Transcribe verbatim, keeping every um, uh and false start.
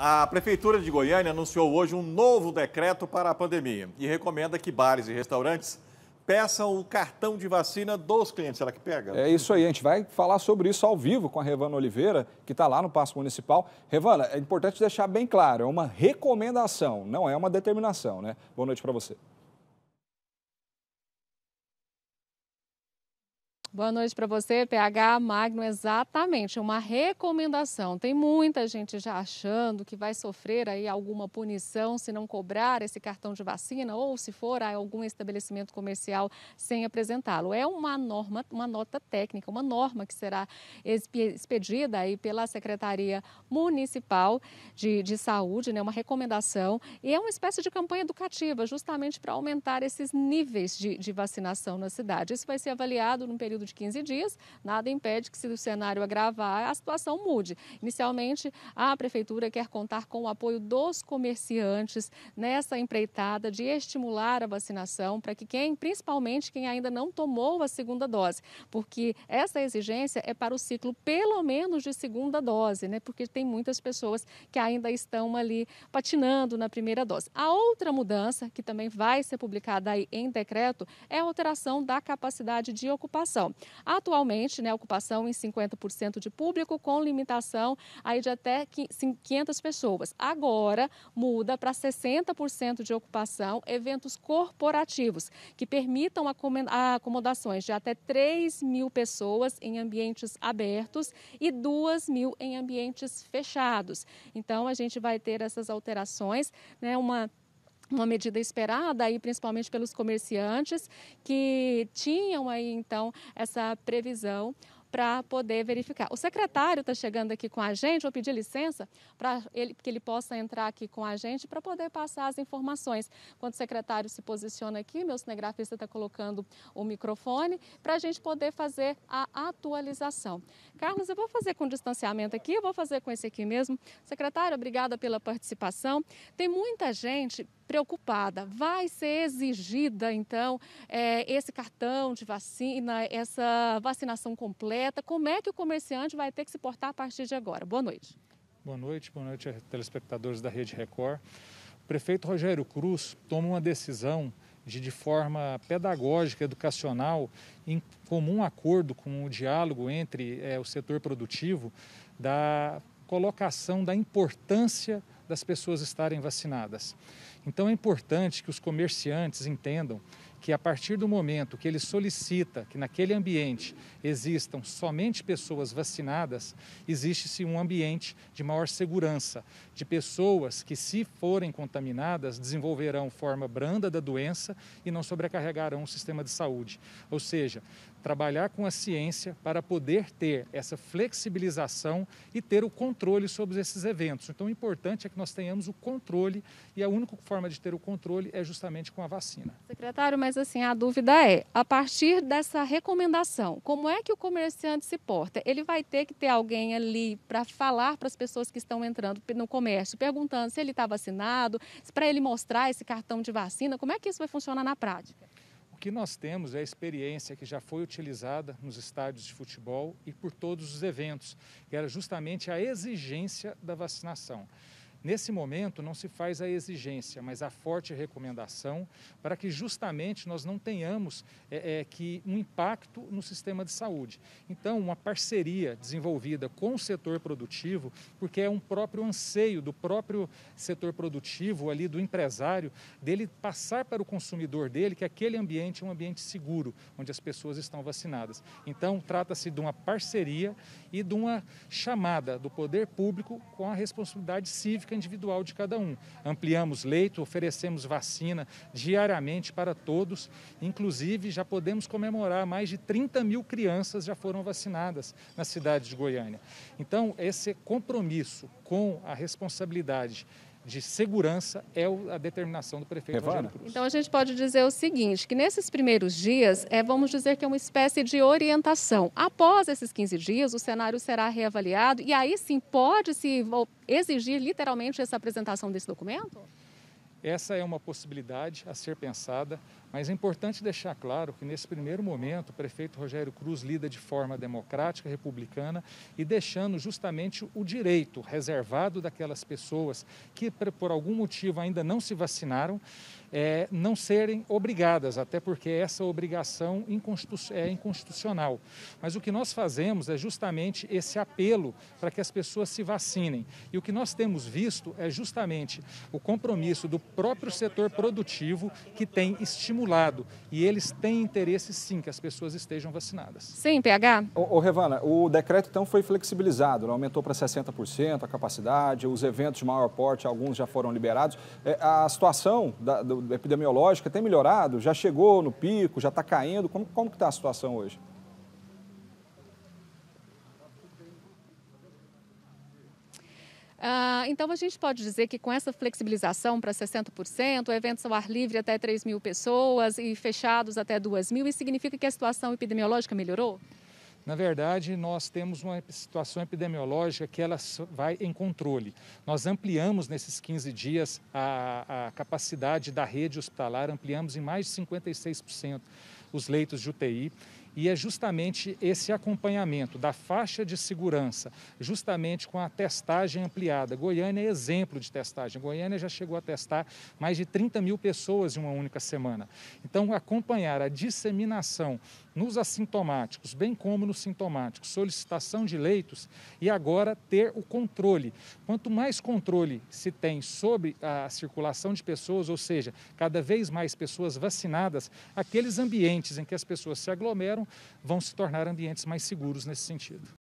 A Prefeitura de Goiânia anunciou hoje um novo decreto para a pandemia e recomenda que bares e restaurantes peçam o cartão de vacina dos clientes. Será que pega? É isso aí, a gente vai falar sobre isso ao vivo com a Revana Oliveira, que está lá no Paço Municipal. Revana, é importante deixar bem claro, é uma recomendação, não é uma determinação, né? Boa noite para você. Boa noite para você, P H Magno, exatamente, uma recomendação. Tem muita gente já achando que vai sofrer aí alguma punição se não cobrar esse cartão de vacina ou se for a algum estabelecimento comercial sem apresentá-lo. É uma norma, uma nota técnica, uma norma que será expedida aí pela Secretaria Municipal de, de Saúde, né, uma recomendação, e é uma espécie de campanha educativa justamente para aumentar esses níveis de, de vacinação na cidade. Isso vai ser avaliado num período de quinze dias, nada impede que, se o cenário agravar, a situação mude. Inicialmente, a Prefeitura quer contar com o apoio dos comerciantes nessa empreitada de estimular a vacinação para que quem, principalmente quem ainda não tomou a segunda dose, porque essa exigência é para o ciclo pelo menos de segunda dose, né? Porque tem muitas pessoas que ainda estão ali patinando na primeira dose. A outra mudança, que também vai ser publicada aí em decreto, é a alteração da capacidade de ocupação. Atualmente, né, a ocupação em cinquenta por cento de público com limitação aí de até quinhentas pessoas. Agora muda para sessenta por cento de ocupação eventos corporativos que permitam acomodações de até três mil pessoas em ambientes abertos e duas mil em ambientes fechados. Então a gente vai ter essas alterações, né, uma Uma medida esperada aí principalmente pelos comerciantes que tinham aí então essa previsão para poder verificar. O secretário está chegando aqui com a gente, vou pedir licença para ele, que ele possa entrar aqui com a gente para poder passar as informações. Quando o secretário se posiciona aqui, meu cinegrafista está colocando o microfone para a gente poder fazer a atualização. Carlos, eu vou fazer com distanciamento aqui, eu vou fazer com esse aqui mesmo. Secretário, obrigada pela participação. Tem muita gente preocupada. Vai ser exigida, então, é, esse cartão de vacina, essa vacinação completa? Como é que o comerciante vai ter que se portar a partir de agora? Boa noite. Boa noite, boa noite a telespectadores da Rede Record. O prefeito Rogério Cruz toma uma decisão de, de forma pedagógica, educacional, em comum acordo com o diálogo entre é, o setor produtivo, da colocação da importância das pessoas estarem vacinadas. Então é importante que os comerciantes entendam que a partir do momento que ele solicita que naquele ambiente existam somente pessoas vacinadas, existe-se um ambiente de maior segurança, de pessoas que, se forem contaminadas, desenvolverão forma branda da doença e não sobrecarregarão o sistema de saúde. Ou seja, trabalhar com a ciência para poder ter essa flexibilização e ter o controle sobre esses eventos. Então, o importante é que nós tenhamos o controle e a única forma de ter o controle é justamente com a vacina. Secretário, mas assim, a dúvida é, a partir dessa recomendação, como é que o comerciante se porta? Ele vai ter que ter alguém ali para falar para as pessoas que estão entrando no comércio, perguntando se ele está vacinado, para ele mostrar esse cartão de vacina, como é que isso vai funcionar na prática? O que nós temos é a experiência que já foi utilizada nos estádios de futebol e por todos os eventos, que era justamente a exigência da vacinação. Nesse momento não se faz a exigência, mas a forte recomendação para que justamente nós não tenhamos é, é, que um impacto no sistema de saúde. Então, uma parceria desenvolvida com o setor produtivo, porque é um próprio anseio do próprio setor produtivo ali, do empresário, dele passar para o consumidor dele que aquele ambiente é um ambiente seguro, onde as pessoas estão vacinadas. Então, trata-se de uma parceria e de uma chamada do poder público com a responsabilidade cívica individual de cada um. Ampliamos leito, oferecemos vacina diariamente para todos, inclusive já podemos comemorar mais de trinta mil crianças já foram vacinadas na cidade de Goiânia. Então, esse compromisso com a responsabilidade de segurança é a determinação do prefeito Rogério Cruz. Então a gente pode dizer o seguinte, que nesses primeiros dias, é, vamos dizer que é uma espécie de orientação. Após esses quinze dias, o cenário será reavaliado e aí sim pode-se exigir literalmente essa apresentação desse documento? Essa é uma possibilidade a ser pensada. Mas é importante deixar claro que, nesse primeiro momento, o prefeito Rogério Cruz lida de forma democrática, republicana e deixando justamente o direito reservado daquelas pessoas que, por algum motivo, ainda não se vacinaram, é, não serem obrigadas, até porque essa obrigação é inconstitucional. Mas o que nós fazemos é justamente esse apelo para que as pessoas se vacinem. E o que nós temos visto é justamente o compromisso do próprio setor produtivo, que tem estimulado, e eles têm interesse sim que as pessoas estejam vacinadas. Sim, P H? Ô, ô Revana, o decreto então foi flexibilizado, né? Aumentou para sessenta por cento a capacidade, os eventos de maior porte, alguns já foram liberados. É, a situação da, do, epidemiológica tem melhorado? Já chegou no pico, já está caindo? Como, como que está a situação hoje? Ah, então, a gente pode dizer que com essa flexibilização para sessenta por cento, eventos ao ar livre até três mil pessoas e fechados até duas mil, isso significa que a situação epidemiológica melhorou? Na verdade, nós temos uma situação epidemiológica que ela vai em controle. Nós ampliamos nesses quinze dias a, a capacidade da rede hospitalar, ampliamos em mais de cinquenta e seis por cento os leitos de U T I. E é justamente esse acompanhamento da faixa de segurança, justamente com a testagem ampliada. Goiânia é exemplo de testagem. Goiânia já chegou a testar mais de trinta mil pessoas em uma única semana. Então, acompanhar a disseminação nos assintomáticos, bem como nos sintomáticos, solicitação de leitos e agora ter o controle. Quanto mais controle se tem sobre a circulação de pessoas, ou seja, cada vez mais pessoas vacinadas, aqueles ambientes em que as pessoas se aglomeram vão se tornar ambientes mais seguros nesse sentido.